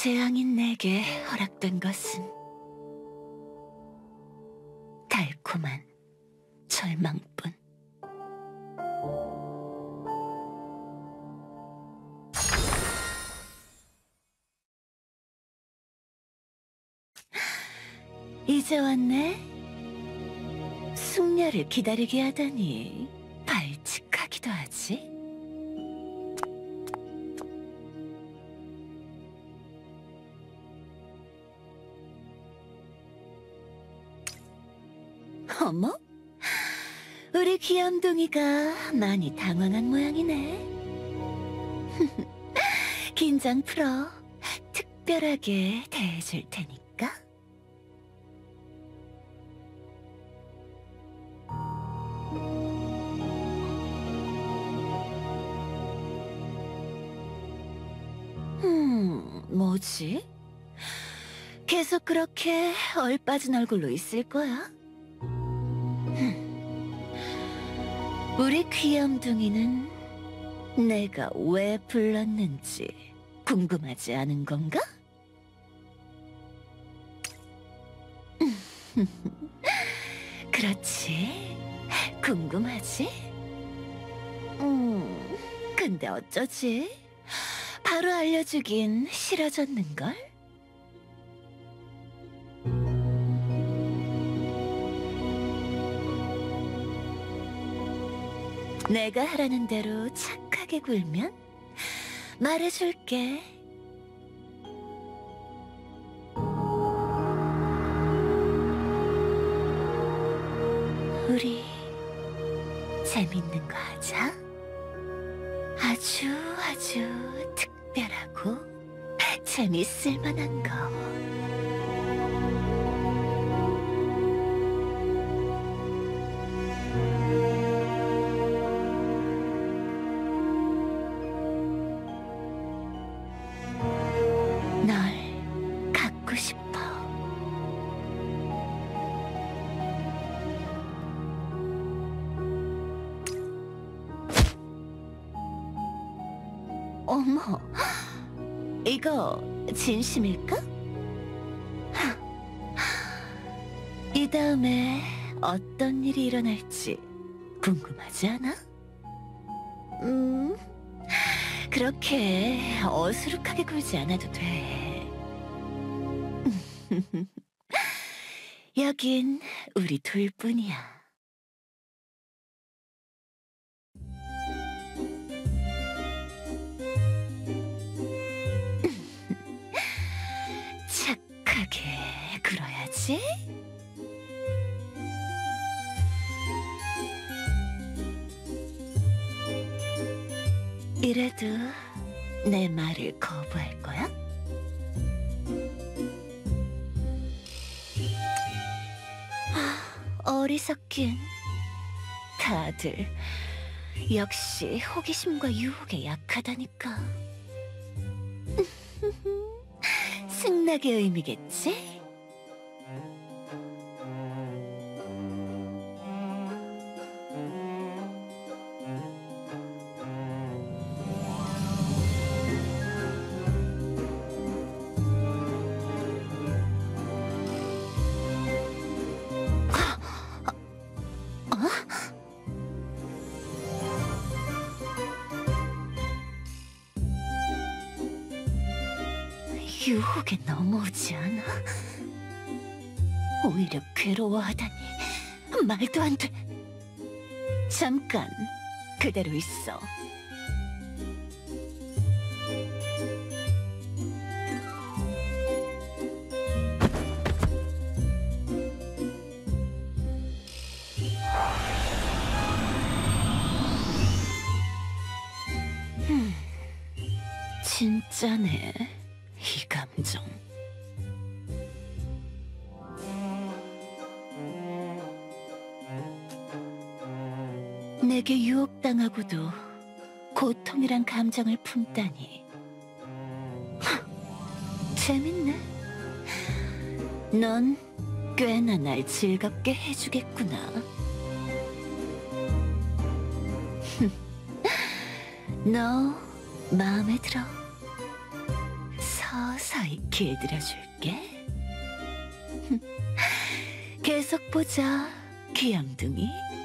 재앙인 내게 허락된 것은 달콤한 절망뿐. 이제 왔네? 숙녀를 기다리게 하다니 발칙하기도 하지. 어머? 우리 귀염둥이가 많이 당황한 모양이네. 긴장 풀어. 특별하게 대해줄 테니까. 뭐지? 계속 그렇게 얼빠진 얼굴로 있을 거야? 우리 귀염둥이는 내가 왜 불렀는지 궁금하지 않은 건가? 그렇지, 궁금하지? 근데 어쩌지? 바로 알려주긴 싫어졌는걸? 내가 하라는 대로 착하게 굴면 말해줄게. 우리 재밌는 거 하자. 아주 특별하고 재밌을 만한 거. 널 갖고 싶어. 어머, 이거 진심일까? 이 다음에 어떤 일이 일어날지 궁금하지 않아? 그렇게 어수룩하게 굴지 않아도 돼. 여긴 우리 둘뿐이야. 착하게 굴어야지. 이래도 내 말을 거부할 거야? 어리석긴. 다들 역시 호기심과 유혹에 약하다니까. 승낙의 의미겠지? 유혹에 넘어오지 않아? 오히려 괴로워하다니. 말도 안 돼. 잠깐 그대로 있어. 진짜네, 이 감정. 내게 유혹당하고도 고통이란 감정을 품다니. 재밌네. 넌 꽤나 날 즐겁게 해주겠구나. 너 마음에 들어. 서서히 길들여줄게. 계속 보자, 귀염둥이.